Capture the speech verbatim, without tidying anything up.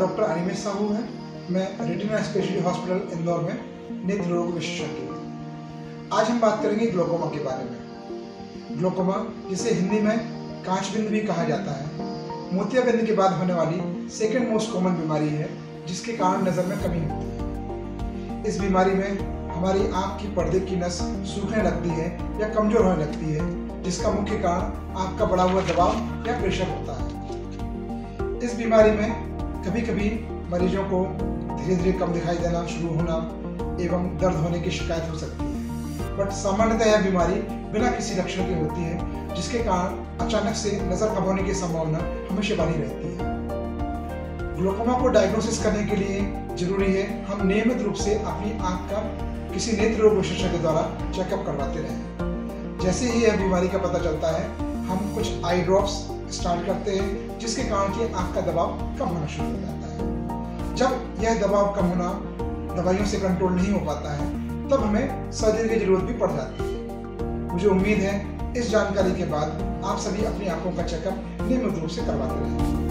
Doctor Animesh Sahu है। मैं retina speciality hospital Indore में नेत्र रोग विशेषज्ञ हूँ। आज हम बात करेंगे ग्लोकोमा के बारे में। ग्लोकोमा, जिसे हिंदी में कांचबिंद भी कहा जाता है, मोतियाबिंद के बाद होने वाली सेकेंड मोस्ट कॉमन बीमारी है, जिसके कारण नज़र में कमी होती है। इस बीमारी में हमारी आंख की पर्दे की नस सूखने लगती है या कमजोर होने लगती है, जिसका मुख्य कारण आंख का बढ़ा हुआ दबाव या प्रेशर होता है। इस बीमारी में कभी कभी मरीजों को धीरे धीरे कम दिखाई देना शुरू होना एवं दर्द होने की शिकायत हो सकती है, बट सामान्यतः यह बीमारी बिना किसी लक्षण की होती है, जिसके कारण अचानक से नजर कम होने की संभावना हमेशा बनी रहती है। ग्लोकोमा को डायग्नोसिस करने के लिए जरूरी है हम नियमित रूप से अपनी आंख का किसी नेत्र रोग विशेषज्ञ द्वारा चेकअप करवाते रहें। जैसे ही यह बीमारी का पता चलता है, हम कुछ आई ड्रॉप्स स्टार्ट करते हैं, जिसके कारण कि आंख का दबाव कम होना शुरू हो जाता है। जब यह दबाव कम होना दवाइयों से कंट्रोल नहीं हो पाता है, तब हमें सर्जरी की जरूरत भी पड़ जाती है। मुझे उम्मीद है इस जानकारी के बाद आप सभी अपनी आंखों का चेकअप नियमित रूप से करवाते रहें।